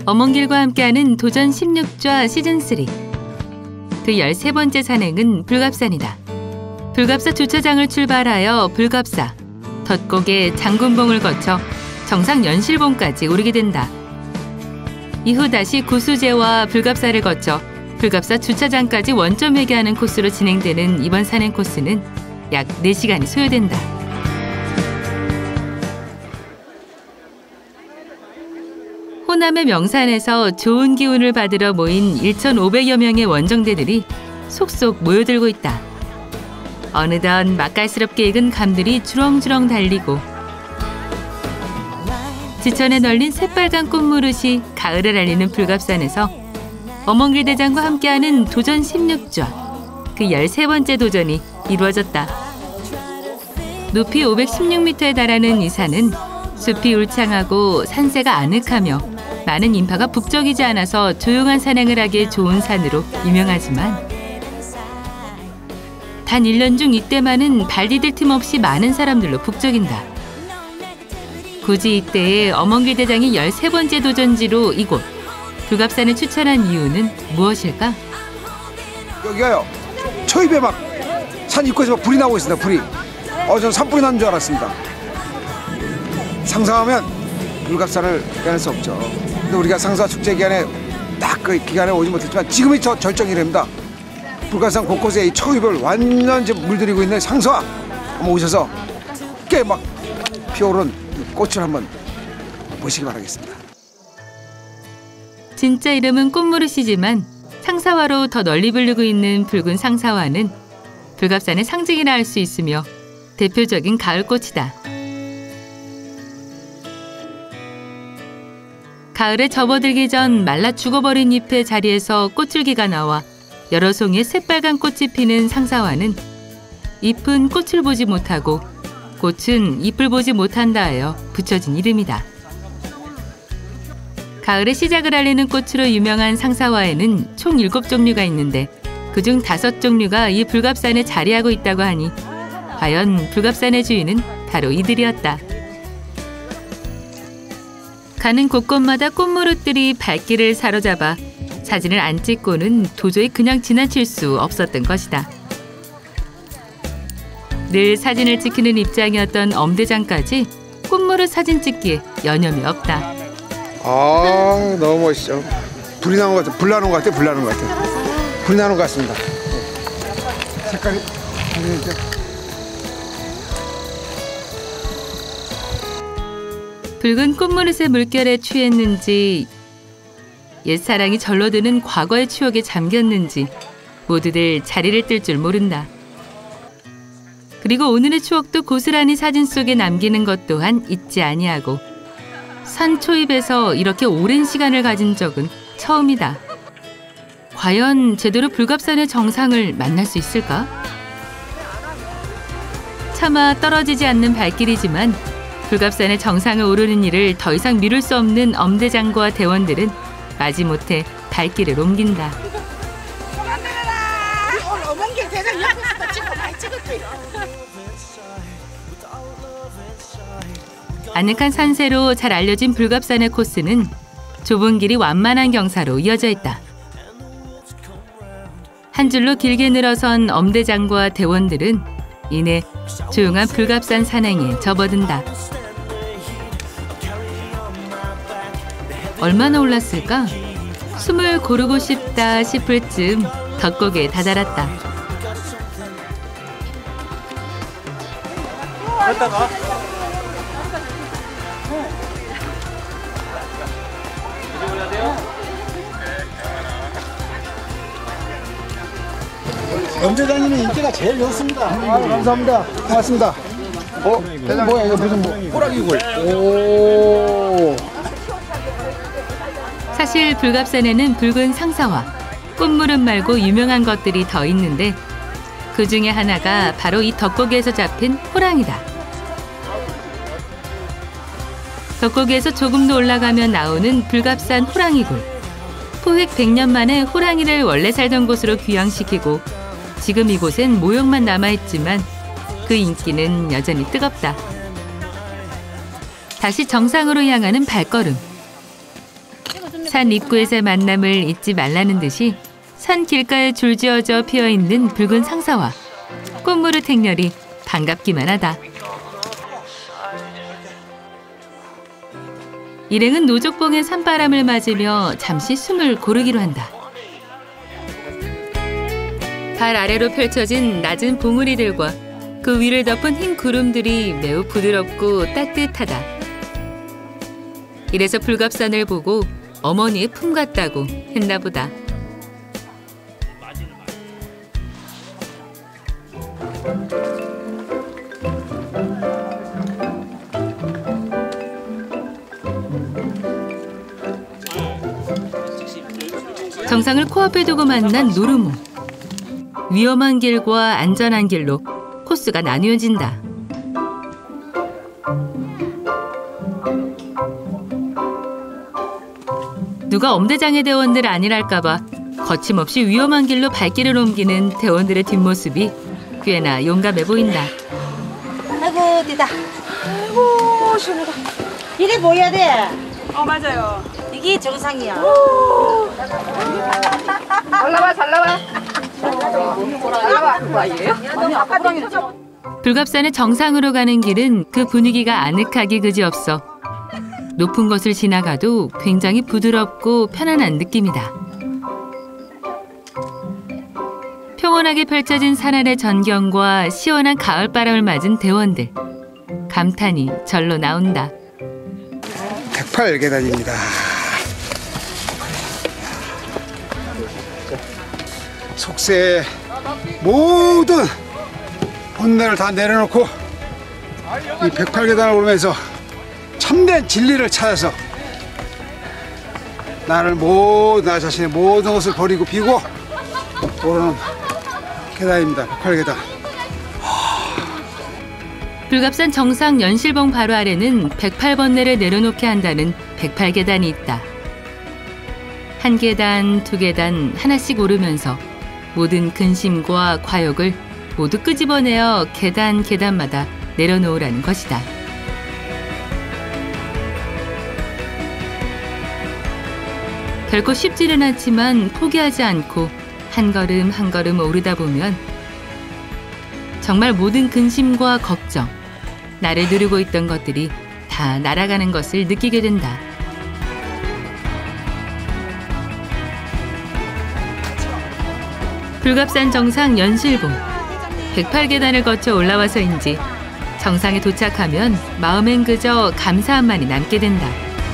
엄원길과 함께하는 도전 16좌 시즌3. 그 13번째 산행은 불갑산이다. 불갑사 주차장을 출발하여 불갑사, 덧곡의 장군봉을 거쳐 정상 연실봉까지 오르게 된다. 이후 다시 구수제와 불갑사를 거쳐 불갑사 주차장까지 원점 회귀하는 코스로 진행되는 이번 산행 코스는 약 4시간이 소요된다. 호남의 명산에서 좋은 기운을 받으러 모인 1,500여 명의 원정대들이 속속 모여들고 있다. 어느덧 맛깔스럽게 익은 감들이 주렁주렁 달리고 지천에 널린 새빨간 꽃무릇이 가을을 알리는 불갑산에서 엄원길 대장과 함께하는 도전 16좌, 그 13번째 도전이 이루어졌다. 높이 516m에 달하는 이 산은 숲이 울창하고 산세가 아늑하며 많은 인파가 북적이지 않아서 조용한 산행을 하기에 좋은 산으로 유명하지만 단 1년 중 이때만은 발 디딜 틈 없이 많은 사람들로 북적인다. 굳이 이때에 엄원길 대장이 13번째 도전지로 이곳 불갑산을 추천한 이유는 무엇일까? 여기가요, 초입에 막 산 입구에서 막 불이 나고 있습니다. 불이. 전 산불이 난 줄 알았습니다. 상상하면 불갑산을 빼낼 수 없죠. 근데 우리가 상사 축제 기간에 딱 그 기간에 오지 못했지만 지금이 저 절정이랍니다. 불갑산 곳곳에 이 초입을 완전 지금 물들이고 있는 상사 한번 오셔서 꽤 막 피어오른 꽃을 한번 보시기 바라겠습니다. 진짜 이름은 꽃무릇이지만 상사화로 더 널리 불리고 있는 붉은 상사화는 불갑산의 상징이라 할 수 있으며 대표적인 가을꽃이다. 가을에 접어들기 전 말라 죽어버린 잎의 자리에서 꽃줄기가 나와 여러 송이의 새빨간 꽃이 피는 상사화는 잎은 꽃을 보지 못하고 꽃은 잎을 보지 못한다 하여 붙여진 이름이다. 가을의 시작을 알리는 꽃으로 유명한 상사화에는 총 7종류가 있는데 그중 5종류가 이 불갑산에 자리하고 있다고 하니 과연 불갑산의 주인은 바로 이들이었다. 가는 곳곳마다 꽃무릇들이 발길을 사로잡아 사진을 안 찍고는 도저히 그냥 지나칠 수 없었던 것이다. 늘 사진을 찍히는 입장이었던 엄대장까지 꽃무릇 사진 찍기에 여념이 없다. 너무 멋있죠. 불이 나는 것 같아. 불 나는 것 같아. 불 나는 것 같아. 불이 나는 것 같습니다. 색깔이 붉은 꽃무릇의 물결에 취했는지 옛사랑이 절로 드는 과거의 추억에 잠겼는지 모두들 자리를 뜰 줄 모른다. 그리고 오늘의 추억도 고스란히 사진 속에 남기는 것 또한 잊지 아니하고 산 초입에서 이렇게 오랜 시간을 가진 적은 처음이다. 과연 제대로 불갑산의 정상을 만날 수 있을까? 차마 떨어지지 않는 발길이지만 불갑산의 정상을 오르는 일을 더 이상 미룰 수 없는 엄대장과 대원들은 마지못해 발길을 옮긴다. 엄원길 대장 옆에서 찍고 많이 찍었대요. 아늑한 산세로 잘 알려진 불갑산의 코스는 좁은 길이 완만한 경사로 이어져 있다. 한 줄로 길게 늘어선 엄대장과 대원들은 이내 조용한 불갑산 산행에 접어든다. 얼마나 올랐을까? 숨을 고르고 싶다 싶을 즈음 덧곡에 다다랐다. 갔다가 엄대장님의 인기가 제일 좋습니다. 감사합니다. 고맙습니다. 대장 뭐야 이거 무슨 호랑이굴. 오. 사실 불갑산에는 붉은 상사화, 꽃무릇 말고 유명한 것들이 더 있는데 그 중에 하나가 바로 이 덧곡에서 잡힌 호랑이다. 덧곡에서 조금 더 올라가면 나오는 불갑산 호랑이굴. 포획 100년 만에 호랑이를 원래 살던 곳으로 귀향시키고 지금 이곳엔 모형만 남아있지만 그 인기는 여전히 뜨겁다. 다시 정상으로 향하는 발걸음. 산 입구에서의 만남을 잊지 말라는 듯이 산 길가에 줄지어져 피어있는 붉은 상사와 꽃무릇 행렬이 반갑기만 하다. 일행은 노족봉의 산바람을 맞으며 잠시 숨을 고르기로 한다. 발 아래로 펼쳐진 낮은 봉우리들과 그 위를 덮은 흰 구름들이 매우 부드럽고 따뜻하다. 이래서 불갑산을 보고 어머니의 품 같다고 했나 보다. 정상을 코앞에 두고 만난 노르모. 위험한 길과 안전한 길로 코스가 나뉘어진다. 누가 엄대장의 대원들 아니랄까 봐 거침없이 위험한 길로 발길을 옮기는 대원들의 뒷모습이 꽤나 용감해 보인다. 아이고 되다. 아이고 시원하다. 이래 보여야 돼. 맞아요. 이게 정상이야. 잘 나와, 잘 나와. 잘 나와. 그거 아니에요? 아니, 아까 호랑이지. 불갑산의 정상으로 가는 길은 그 분위기가 아늑하기 그지없어 높은 곳을 지나가도 굉장히 부드럽고 편안한 느낌이다. 평온하게 펼쳐진 산안의 전경과 시원한 가을바람을 맞은 대원들. 감탄이 절로 나온다. 108계단입니다. 속세의 모든 본내를 다 내려놓고 이 108계단을 오르면서 참된 진리를 찾아서 나 자신의 모든 것을 버리고 비고 오르는 계단입니다. 108계단. 불갑산 정상 연실봉 바로 아래는 108번뇌를 내려놓게 한다는 108계단이 있다. 한 계단, 두 계단 하나씩 오르면서 모든 근심과 과욕을 모두 끄집어내어 계단마다 내려놓으라는 것이다. 결코 쉽지는 않지만 포기하지 않고 한 걸음 한 걸음 오르다 보면 정말 모든 근심과 걱정, 나를 누르고 있던 것들이 다 날아가는 것을 느끼게 된다. 불갑산 정상 연실봉. 108계단을 거쳐 올라와서인지 정상에 도착하면 마음엔 그저 감사함만이 남게 된다.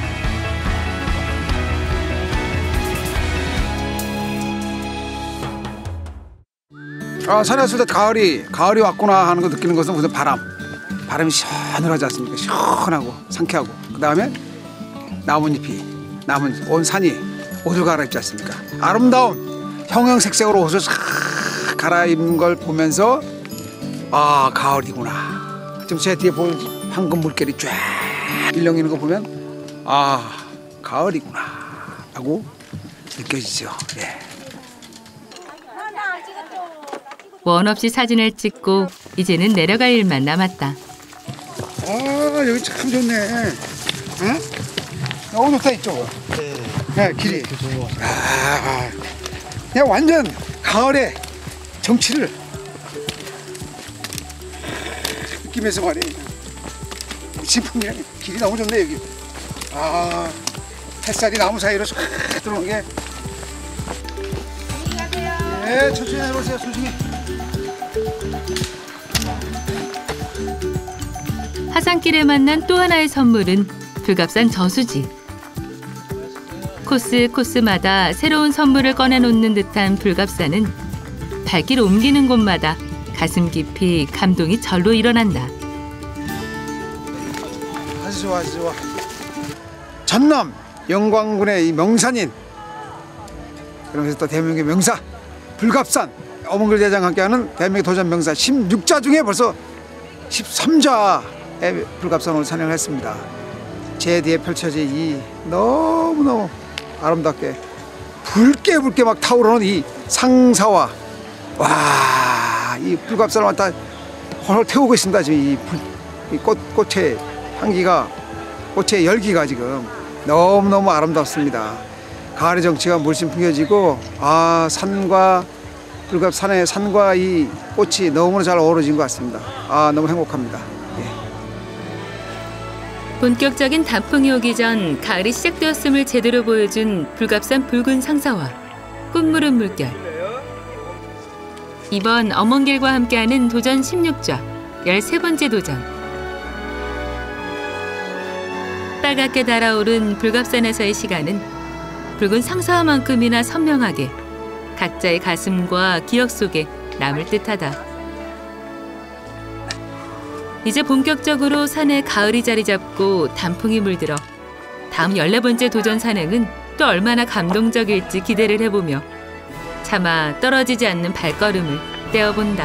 산에 왔을 때 가을이 왔구나 하는 거 느끼는 것은 무슨 바람이 시원하지 않습니까? 시원하고 상쾌하고 그 다음에 나뭇잎이 온 산이 옷을 갈아입지 않습니까? 아름다운 형형색색으로 옷을 싹 갈아입는 걸 보면서 아 가을이구나. 지금 제 뒤에 보이는 황금 물결이 쫙 일렁이는 거 보면 아 가을이구나 하고 느껴지죠. 예. 원 없이 사진을 찍고 이제는 내려갈 일만 남았다. 아 여기 참 좋네. 응? 너무 좋다 이쪽. 네, 길이. 그냥 완전 가을의 정취를 느끼면서 말이에요. 지풍이랑 길이 너무 좋네 여기. 아 햇살이 나무 사이로 쏙 들어오는 게. 네, 천천히 내려오세요, 조심히. 하산길에 만난 또 하나의 선물은 불갑산 저수지. 코스마다 새로운 선물을 꺼내놓는 듯한 불갑산은 발길 옮기는 곳마다 가슴 깊이 감동이 절로 일어난다. 아주 좋아, 아주 좋아. 전남 영광군의 이 명산인, 그러면서 또 대한민국의 명사 불갑산, 어몽길 대장과 함께하는 대한민국 도전 명사 16자 중에 벌써 13자의 불갑산으로 산행을 했습니다. 제 뒤에 펼쳐진 이 너무너무 아름답게 붉게 막 타오르는 이 상사와 와, 이 불갑산을 왔다 헐헐 태우고 있습니다. 지금 이 꽃의 향기가, 꽃의 열기가 지금 너무너무 아름답습니다. 가을의 정취가 물씬 풍겨지고 산과 불갑산의 산과 이 꽃이 너무나 잘 어우러진 것 같습니다. 너무 행복합니다. 본격적인 단풍이 오기 전 가을이 시작되었음을 제대로 보여준 불갑산 붉은 상사와 꽃무른 물결. 이번 엄원길과 함께하는 도전 16좌 13번째 도전. 빨갛게 달아오른 불갑산에서의 시간은 붉은 상사화만큼이나 선명하게 각자의 가슴과 기억 속에 남을 듯하다. 이제 본격적으로 산에 가을이 자리 잡고 단풍이 물들어 다음 14번째 도전 산행은 또 얼마나 감동적일지 기대를 해보며 차마 떨어지지 않는 발걸음을 떼어본다.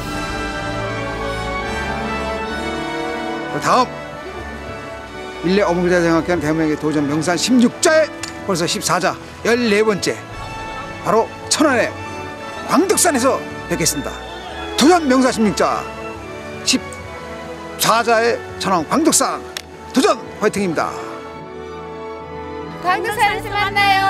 다음 밀레 어문대장학교는 대한민국의 도전 명산 16자에 벌써 14자 14번째 바로 천안의 광덕산에서 뵙겠습니다. 도전 명산 16자 14자의 천안 광덕산 도전 화이팅입니다. 광덕산에서 만나요.